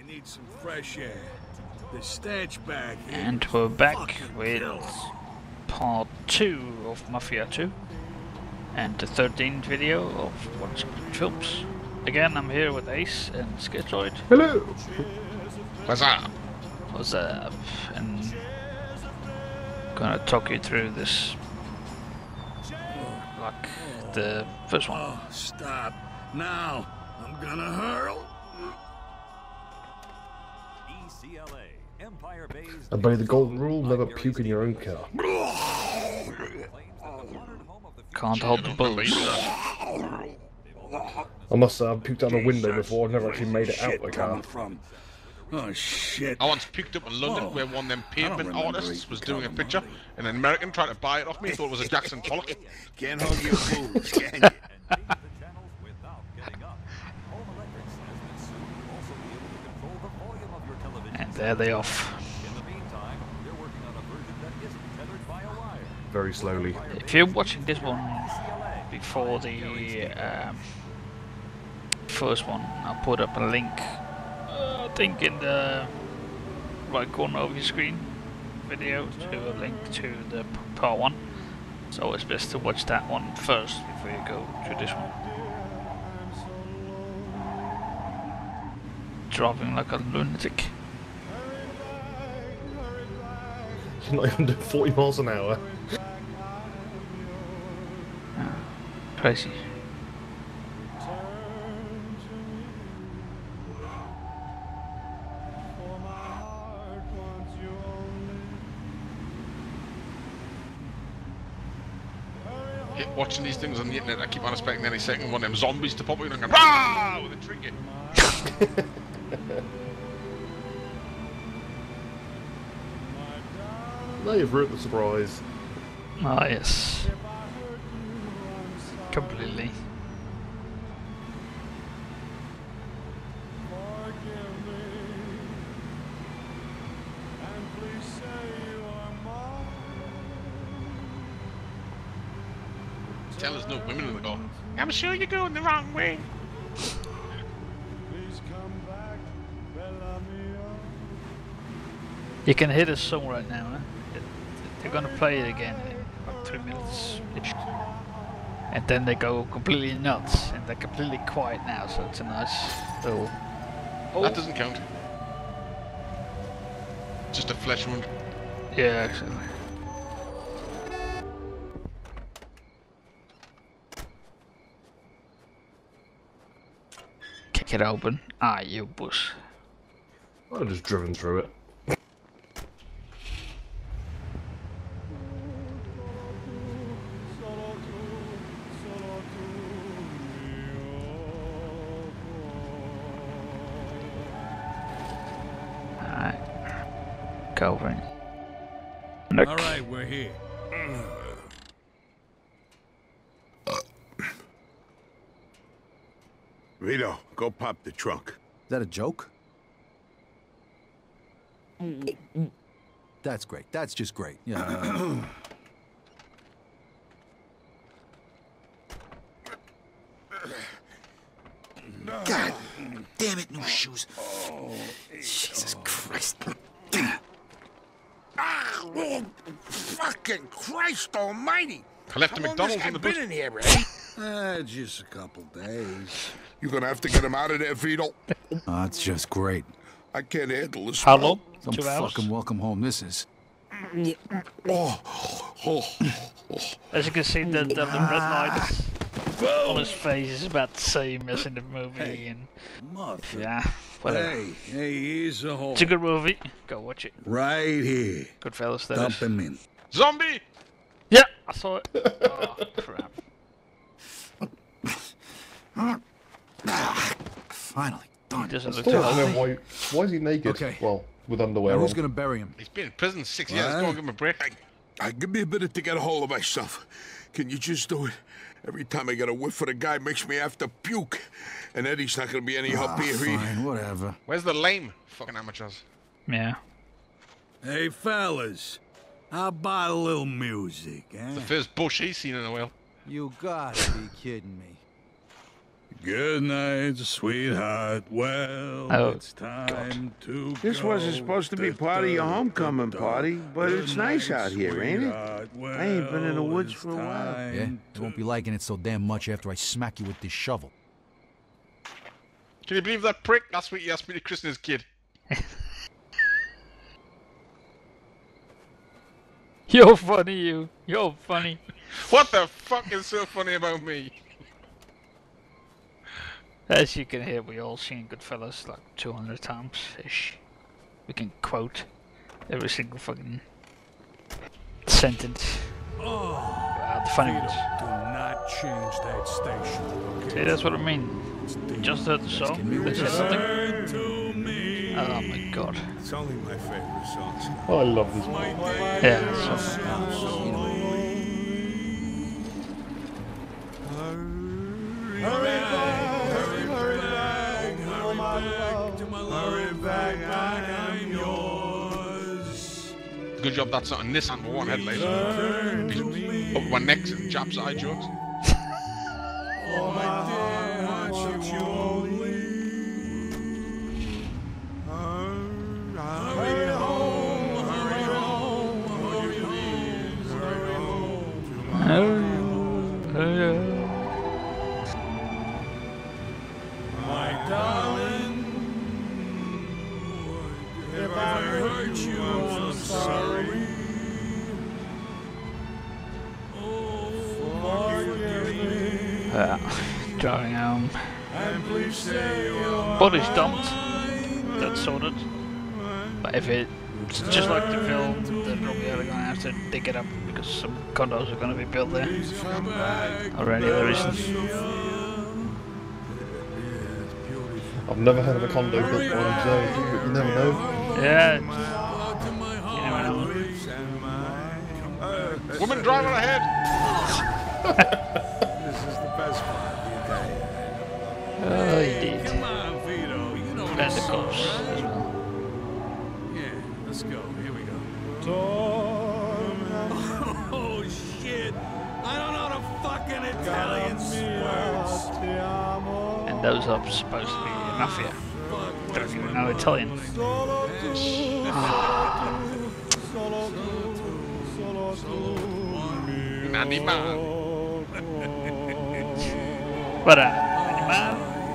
need some fresh air. The stench back here. And we're back with part 2 of Mafia 2 and the 13th video of OneSubjectFilms. Again, I'm here with Ace and Schizoid. Hello! What's up? What's up? And gonna talk you through this, like the first one. Oh, stop. Now, I'm gonna hurl. Obey the golden rule, never puke in your own car. Can't hold the booze. I must say, I've puked out the window before, I've never actually made it out the car. Oh, shit. I once puked up in London where one of them pavement artists was doing a picture and an American tried to buy it off me, thought it was a Jackson Pollock. Can't hold your booze, can you? And there they off. Very slowly. If you're watching this one before the first one, I'll put up a link, I think in the right corner of your screen video, to a link to the part 1. So it's best to watch that one first before you go to this one. Driving like a lunatic. You're not even doing 40 miles an hour. Crazy. Watching these things on the internet, I keep on expecting any second one of them zombies to pop in and go "Rah!" with a trinket. Now you've ruined the surprise. Ah, yes. Completely. Tell there's no women in the car. I'm sure you're going the wrong way. You can hear the song right now, huh? They're gonna play it again in about 3 minutes. And then they go completely nuts, and they're completely quiet now, so it's a nice little... Oh. That doesn't count. Just a flesh wound. Yeah, actually. Kick it open. Ah, you bush. I've just driven through it. Go over and... All right, we're here. Vito, go pop the trunk. Is that a joke? That's great. That's just great. Yeah. God damn it, new shoes. Jesus Christ. Oh, fucking Christ almighty. I left the McDonald's in the bush. been in here, right? Just a couple days. You're gonna have to get him out of there, Vito. That's just great. I can't handle this. How long? Some 2 hours? fucking welcome home this is. As you can see, the red light on his face is about the same as in the movie, and yeah, whatever. Hey, here's a hole. It's a good movie. Go watch it. Right here. Good fellas, that Dump is. him in. Zombie! Yeah, I saw it. Oh, crap. Finally done. He doesn't look Still too don't know healthy. why is he naked? Okay. Well, with underwear Now on. who's gonna bury him? He's been in prison 6 years. Go and give him a break. Give me a minute to get a hold of myself. Can you just do it? Every time I get a whiff of the guy makes me have to puke. And Eddie's not gonna be any help here. Fine, whatever. Where's the lame fucking amateurs? Yeah. Hey, fellas. How about a little music, eh? The first bush he's seen in a while. You gotta be kidding me. Good night, sweetheart. Well, Oh, it's time to This wasn't supposed to be part of your homecoming party, but it's nice out here, ain't it? I ain't been in the woods for a while. Yeah? You won't be liking it so damn much after I smack you with this shovel. Can you believe that prick? Last week he asked me to christen his kid. You're funny, you. You're funny. What the fuck is so funny about me? As you can hear, we all seen Goodfellas like 200 times-ish. We can quote every single fucking sentence. The funny ones. Do not change that station. Okay? See, that's what I mean. Just heard the song. Let's hear something. Turn to me. Oh my god. It's only my favorite song. Oh, I love this one. Yeah, so Good job that's not a Nissan with one headlight. Up my neck's and Jap's eye jokes. My darling, if I hurt you, I'm sorry. Oh, forgive me. driving home. And please say you're Body's dumped. That's sorted. But if it's just like the film, then probably they're gonna have to dig it up because some condos are gonna be built there. Already there isn't. I've never heard of a condo built by an observatory, but you never know. Yeah. You never know. Woman driver ahead! This is the best part of the day. Oh, you did. Come on, Vito. You know And this the song. cops as well. Yeah, let's go. Here we go. Oh, shit. I don't know the fucking Italian words. And those are supposed to be Mafia. Don't even know Italian. Animal. But man,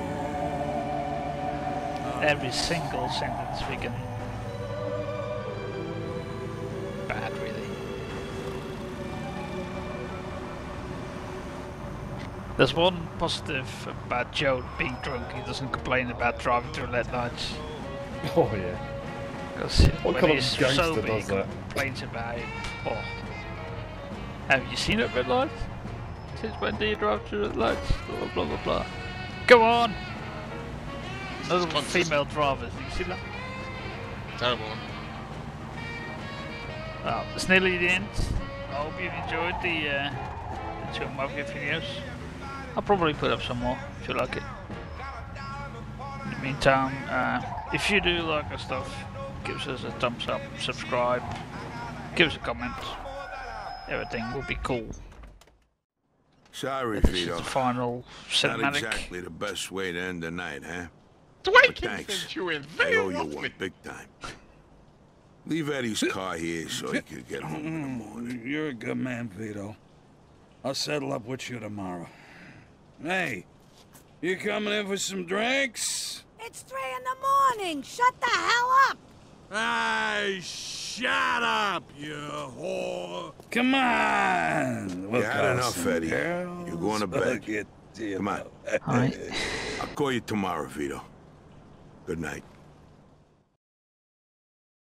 every single sentence we can. Bad, really. There's one positive about Joe being drunk. He doesn't complain about driving through red lights. Oh yeah. Because What when kind of he's gangster sober, he does that? complains about it. Oh. Have you seen it red lights? Since when do you drive through red lights? Blah blah blah blah. Go on! Another female drivers, do you see that? Terrible one. Well, it's nearly the end. I hope you've enjoyed the two Mafia videos. I'll probably put up some more if you like it. In the meantime, if you do like our stuff, give us a thumbs up, subscribe, give us a comment. Everything will be cool. Sorry, This is Vito. the final Not cinematic. exactly the best way to end the night, huh? Dwight But can thanks. send you in I very owe you roughly. one big time. Leave Eddie's car here so he can get home in the morning. You're a good man, Vito. I'll settle up with you tomorrow. Hey, you coming in for some drinks? It's 3 in the morning. Shut the hell up. Hey, shut up, you whore. Come on. You had enough, Eddie. Girls. You're going to bed. Get to you. Come on. Alright. I'll call you tomorrow, Vito. Good night.